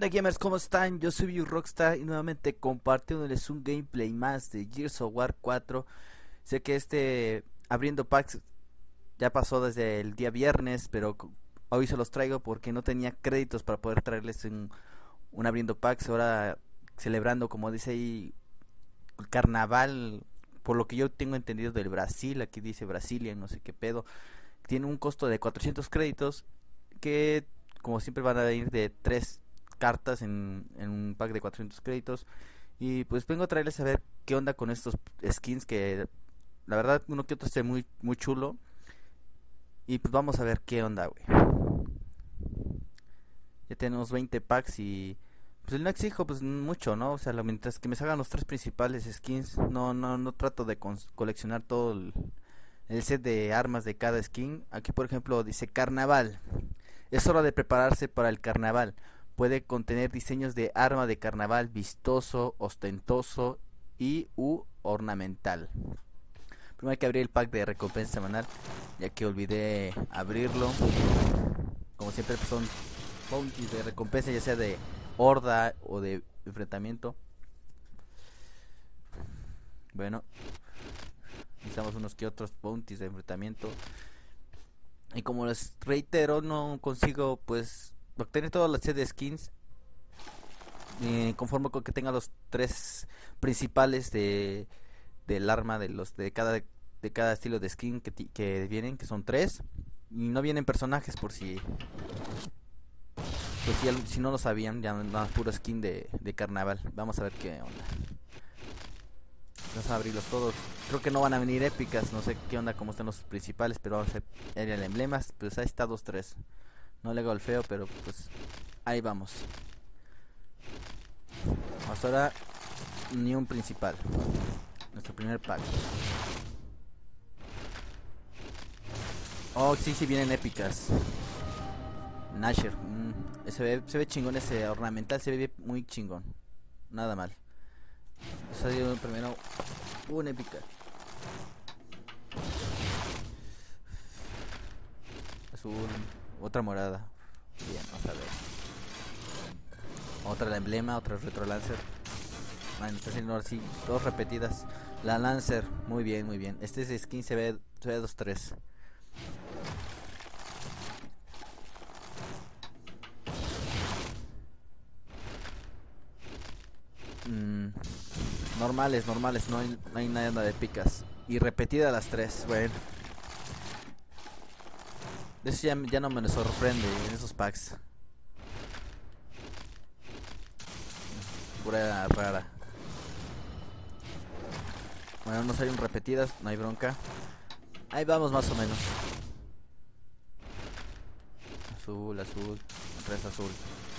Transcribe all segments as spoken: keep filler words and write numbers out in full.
Hola gamers, ¿cómo están? Yo soy View Rockstar y nuevamente compartiéndoles un gameplay más de Gears of War cuatro. Sé que este abriendo packs ya pasó desde el día viernes, pero hoy se los traigo porque no tenía créditos para poder traerles un, un abriendo packs. Ahora celebrando, como dice ahí, el carnaval, por lo que yo tengo entendido del Brasil, aquí dice Brasilia, no sé qué pedo. Tiene un costo de cuatrocientos créditos que, como siempre, van a ir de tres cartas en, en un pack de cuatrocientos créditos. Y pues vengo a traerles a ver qué onda con estos skins, que la verdad uno que otro esté muy, muy chulo. Y pues vamos a ver qué onda, güey. Ya tenemos veinte packs y pues no exijo pues mucho, ¿no? O sea, lo, mientras que me salgan los tres principales skins, no no no trato de coleccionar todo el, el set de armas de cada skin. Aquí por ejemplo dice carnaval. Es hora de prepararse para el carnaval. Puede contener diseños de arma de carnaval vistoso, ostentoso y u ornamental. Primero hay que abrir el pack de recompensa semanal, ya que olvidé abrirlo. Como siempre pues son bounties de recompensa, ya sea de horda o de enfrentamiento. Bueno, necesitamos unos que otros bounties de enfrentamiento. Y como les reitero, no consigo pues obtener todas las set de skins. Eh, conforme con que tenga los tres principales de del arma de los de cada de cada estilo de skin que, que vienen, que son tres. Y no vienen personajes, por si pues si, si no lo sabían, ya no, puro skin de, de carnaval. Vamos a ver qué onda. Vamos a abrirlos todos. Creo que no van a venir épicas, no sé qué onda cómo están los principales, pero vamos a ver el emblema. Pues ahí está dos tres. No le hago el feo, pero pues ahí vamos. Hasta ahora ni un principal. Nuestro primer pack. Oh, sí, sí vienen épicas. Nasher, mm, se ve, se ve chingón ese ornamental, se ve muy chingón. Nada mal. Salió primero una épica. Azul, otra morada. Bien, vamos a ver. Otra la emblema, otra retro lancer. Man, está haciendo así, dos repetidas. La lancer, muy bien, muy bien. Este skin se ve, se ve dos tres. Mm, normales, normales, no hay, no hay nada de picas. Y repetida las tres, bueno. Eso ya, ya no me sorprende en esos packs. Pura rara. Bueno, no salieron repetidas, no hay bronca. Ahí vamos más o menos. Azul, azul, tres azul.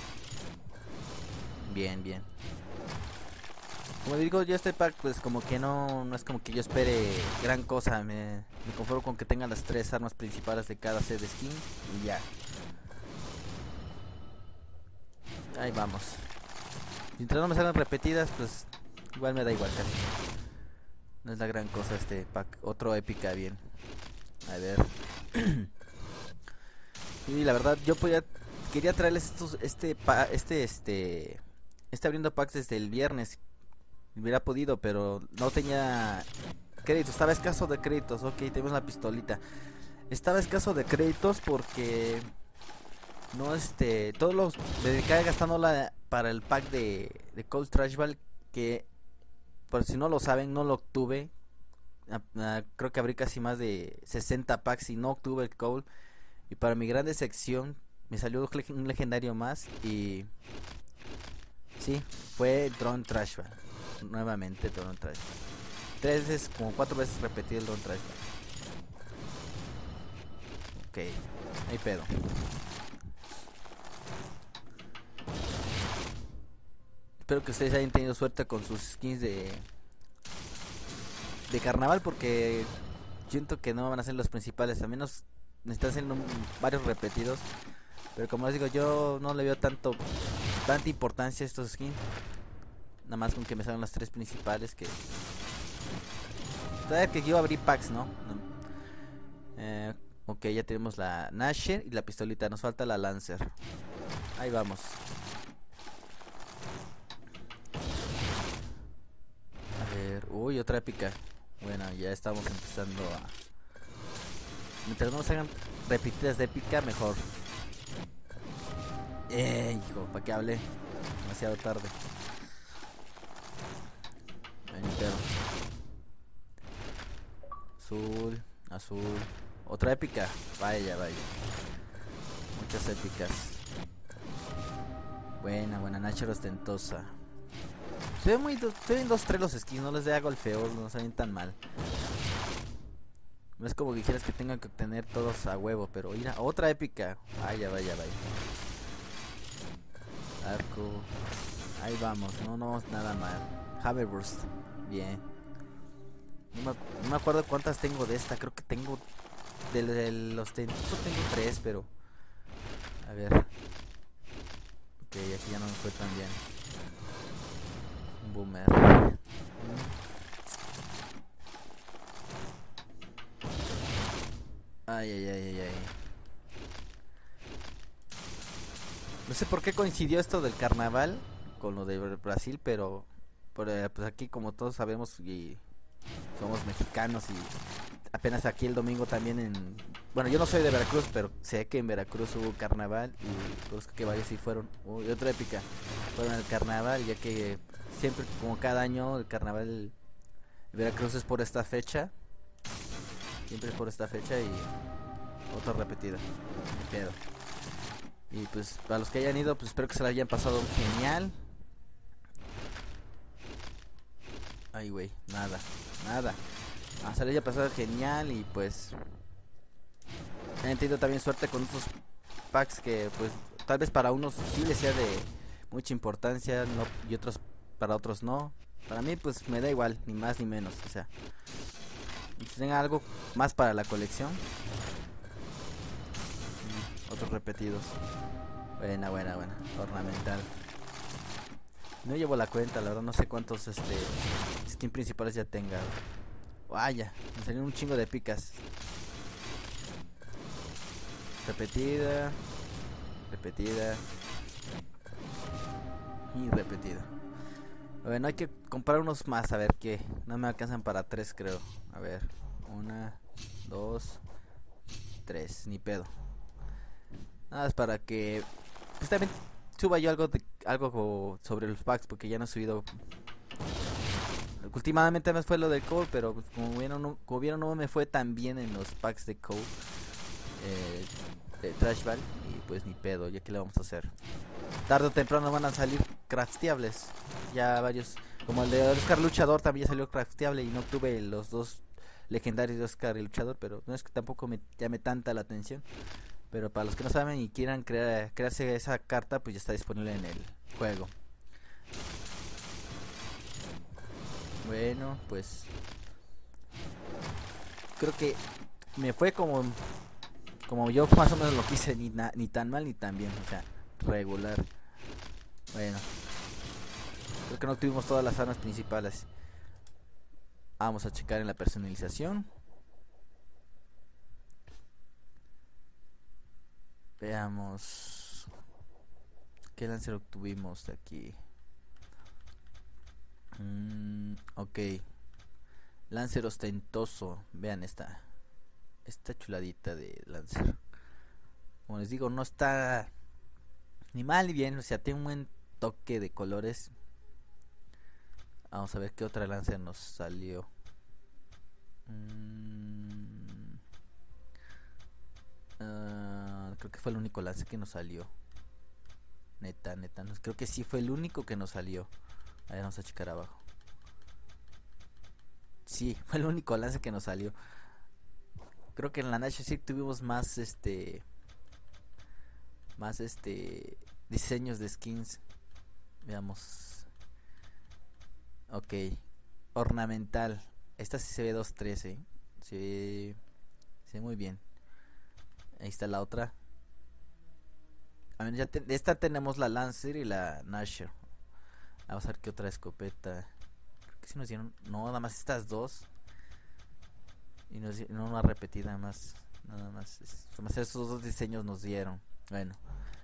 Bien, bien. Como digo, yo este pack pues como que no, no es como que yo espere gran cosa. Me, me conformo con que tengan las tres armas principales de cada set de skin y ya. Ahí vamos. Mientras no me salgan repetidas, pues igual me da igual casi. No es la gran cosa este pack. Otro épica, bien. A ver. Y la verdad yo podía, quería traerles estos, este, pa, este, este, este abriendo packs desde el viernes. Hubiera podido, pero no tenía créditos. Estaba escaso de créditos. Ok, tenemos la pistolita. Estaba escaso de créditos porque no, este, todos los me dedicaba gastándola para el pack de, de Cold Trashball, que por si no lo saben, no lo obtuve. Ah, ah, creo que abrí casi más de sesenta packs y no obtuve el Cold. Y para mi gran decepción me salió un legendario más y sí, fue Drone Trashball. Nuevamente Drone Trashball. Tres veces, como cuatro veces repetí el Drone Trashball. Ok, hay pedo. Espero que ustedes hayan tenido suerte con sus skins de de carnaval, porque siento que no van a ser los principales. Al menos me están haciendo varios repetidos, pero como les digo, yo no le veo tanto tanta importancia a estos skins. Nada más con que me salgan las tres principales, que todavía que yo abrí packs, ¿no? Eh, ok, ya tenemos la Nasher y la pistolita. Nos falta la Lancer. Ahí vamos. otra épica. Bueno, ya estamos empezando a... Mientras no nos hagan repetidas de épica, mejor. Eh, hijo, ¿para qué hable? Demasiado tarde. Ven, pero... Azul, azul. Otra épica. Vaya, vaya. Muchas épicas. Buena, buena, Nacher ostentosa. Se ven muy do, se ven dos tres los skins, no les hago el feo, no se ven tan mal. No es como que quieras que tengan que obtener todos a huevo, pero mira, otra épica. Vaya, vaya, vaya. Arco. Ahí vamos, no, no, nada mal. Haverburst, bien. No me, no me acuerdo cuántas tengo de esta, creo que tengo de, de los tentosos tengo tres, pero a ver. Ok, aquí ya no me fue tan bien. Un boomer. Ay, ay, ay, ay, ay. No sé por qué coincidió esto del carnaval con lo de Brasil, pero por, eh, pues aquí como todos sabemos y somos mexicanos y apenas aquí el domingo también en... Bueno, yo no soy de Veracruz, pero sé que en Veracruz hubo carnaval y pues que varios sí fueron. Uh, y otra épica, fueron al carnaval, ya que siempre, como cada año, el carnaval en Veracruz es por esta fecha. Siempre es por esta fecha y otra repetida. Me pedo. Y pues para los que hayan ido, pues espero que se la hayan pasado genial. Ay, güey, nada, nada. Ah, se la haya pasado genial y pues he tenido también suerte con estos packs que pues tal vez para unos sí les sea de mucha importancia, no, y otros para otros no. Para mí pues me da igual, ni más ni menos, o sea, si tenga algo más para la colección. Mm, otros repetidos. Buena, buena, buena. Ornamental. No llevo la cuenta, la verdad no sé cuántos este skins principales ya tenga. Vaya, me salieron un chingo de picas. Repetida. Repetida. Y repetida. Bueno, hay que comprar unos más, a ver qué. No me alcanzan para tres, creo. A ver, una, dos, tres, ni pedo. Nada más para que pues también suba yo algo de, algo sobre los packs, porque ya no he subido. Últimamente me fue lo de Code, pero pues, como vieron no, como vieron no me fue tan bien en los packs de Code, eh, de Trash Ball, y pues ni pedo, ya que le vamos a hacer. Tarde o temprano van a salir crafteables. Ya varios, como el de Oscar Luchador también ya salió crafteable y no tuve los dos legendarios de Oscar y Luchador, pero no es que tampoco me llame tanta la atención. Pero para los que no saben y quieran crear, crearse esa carta, pues ya está disponible en el juego. Bueno, pues creo que me fue como como yo más o menos lo quise, ni, na, ni tan mal ni tan bien, o sea, regular. Bueno, creo que no tuvimos todas las armas principales. Vamos a checar en la personalización. Veamos qué lancer obtuvimos de aquí. Mm, ok, Lancer ostentoso. Vean esta esta chuladita de Lancer. Como les digo, no está ni mal ni bien, o sea, tiene un buen toque de colores. Vamos a ver qué otra Lancer nos salió. mm, uh, Creo que fue el único Lancer que nos salió. Neta, neta, no, creo que sí fue el único que nos salió. A ver, vamos a checar abajo. Sí, fue el único lance que nos salió. Creo que en la National sí tuvimos más este más este diseños de skins. Veamos. Ok, ornamental. Esta sí se ve dos trece. Se ve, se ve muy bien. Ahí está la otra. A ver, ya te, de esta tenemos la Lancer y la Nasher. Vamos a ver qué otra escopeta. Creo que si nos dieron. No, nada más estas dos. Y nos dieron una repetida más. Nada más. Es, más esos dos diseños nos dieron. Bueno.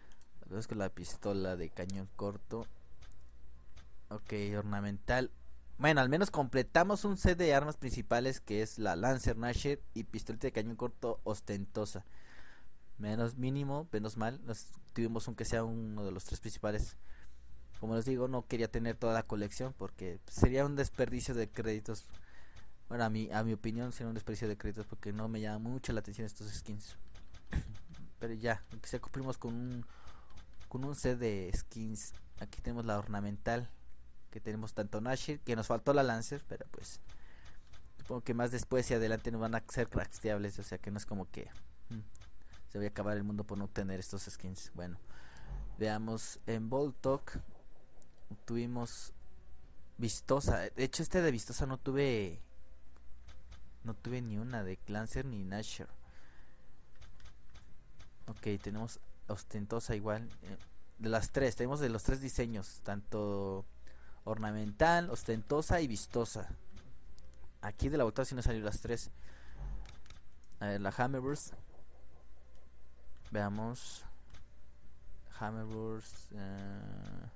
Vemos con la pistola de cañón corto. Ok, ornamental. Bueno, al menos completamos un set de armas principales que es la Lancer, Nasher y pistoleta de cañón corto ostentosa. Menos mínimo, menos mal, nos tuvimos aunque sea uno de los tres principales. Como les digo, no quería tener toda la colección porque sería un desperdicio de créditos. Bueno, a mi, a mi opinión sería un desperdicio de créditos porque no me llama mucho la atención estos skins. Pero ya, aunque sea cumplimos con un, con un set de skins. Aquí tenemos la ornamental, que tenemos tanto Nashir, que nos faltó la Lancer, pero pues supongo que más después y adelante nos van a ser crafteables, o sea que no es como que hmm, se va a acabar el mundo por no obtener estos skins. Bueno, veamos en Voltok. Tuvimos Vistosa. De hecho este de Vistosa no tuve No tuve ni una de Lancer ni Nasher. Ok, tenemos Ostentosa igual. eh, De las tres, tenemos de los tres diseños, tanto ornamental, ostentosa y vistosa. Aquí de la botella sí nos salieron las tres. A ver, la Hammerburst. Veamos. Hammerburst. Uh,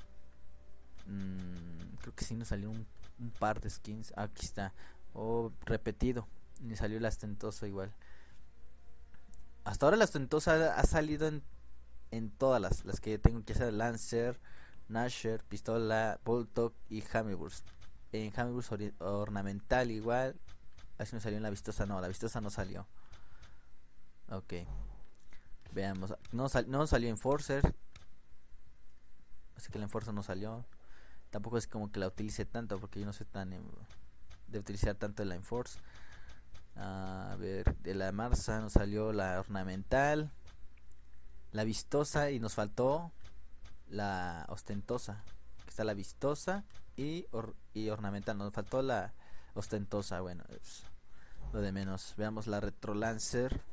mmm, creo que sí nos salió un, un par de skins. Aquí está. Oh, repetido. Ni salió el ostentoso igual. Hasta ahora la ostentosa ha salido en, en todas las, las que tengo que hacer: Lancer, Nasher, pistola, Voltok y Hammerburst. En Hammerburst or ornamental igual. Así me salió en la vistosa. No, la vistosa no salió. Ok. Veamos. No, sal no salió Enforcer. Así que el Enforcer no salió. Tampoco es como que la utilice tanto, porque yo no soy tan eh, de utilizar tanto la Enforce. A ver, de la Marsa nos salió la ornamental, la vistosa y nos faltó la ostentosa. Aquí está la vistosa y, or y ornamental. Nos faltó la ostentosa. Bueno, es lo de menos. Veamos la Retro Lancer.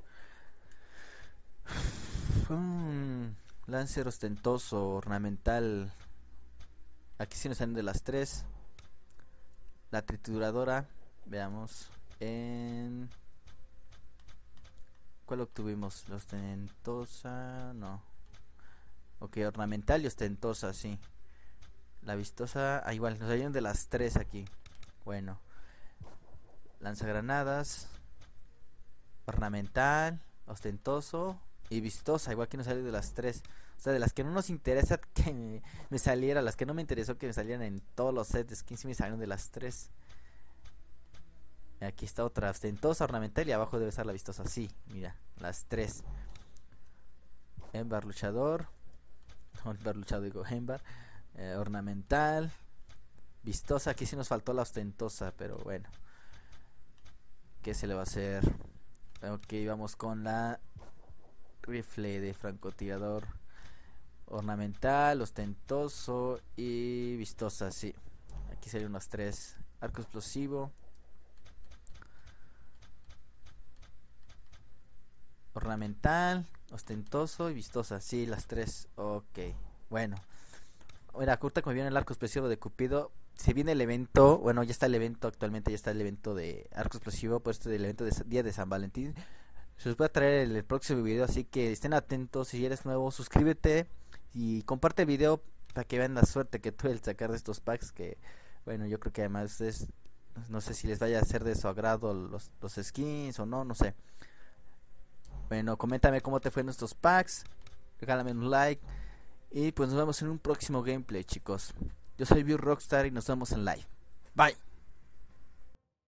Hmm, Lancer ostentoso, ornamental. Aquí sí nos salen de las tres. La trituradora. Veamos. En... ¿Cuál obtuvimos? La ostentosa. No. Ok, ornamental y ostentosa, sí. La vistosa. Ah, igual, nos salieron de las tres aquí. Bueno. Lanzagranadas. Ornamental. Ostentoso. Y vistosa. Igual que nos salió de las tres. O sea, de las que no nos interesa que me, me saliera. Las que no me interesó que me salieran en todos los sets de skins. Sí me salieron de las tres. Aquí está otra ostentosa, ornamental y abajo debe estar la vistosa. Sí, mira, las tres. Embar luchador. Embar luchador, digo, Embar. Eh, ornamental. Vistosa, aquí sí nos faltó la ostentosa, pero bueno. ¿Qué se le va a hacer? Ok, vamos con la rifle de francotirador. Ornamental, ostentoso y vistosa, sí. Aquí serían unas tres. Arco explosivo. Ornamental, ostentoso y vistosa. Sí, las tres. Ok, bueno. Mira, curta como viene el arco explosivo de Cupido. Si viene el evento, bueno, ya está el evento actualmente, ya está el evento de arco explosivo, pues este del evento de día de San Valentín. Se los voy a traer el, el próximo video, así que estén atentos. Si eres nuevo, suscríbete y comparte el video para que vean la suerte que tuve el sacar de estos packs. Que, bueno, yo creo que además es, no sé si les vaya a ser de su agrado los, los skins o no, no sé. Bueno, coméntame cómo te fue en nuestros packs. Regálame un like. Y pues nos vemos en un próximo gameplay, chicos. Yo soy View Rockstar y nos vemos en live. Bye.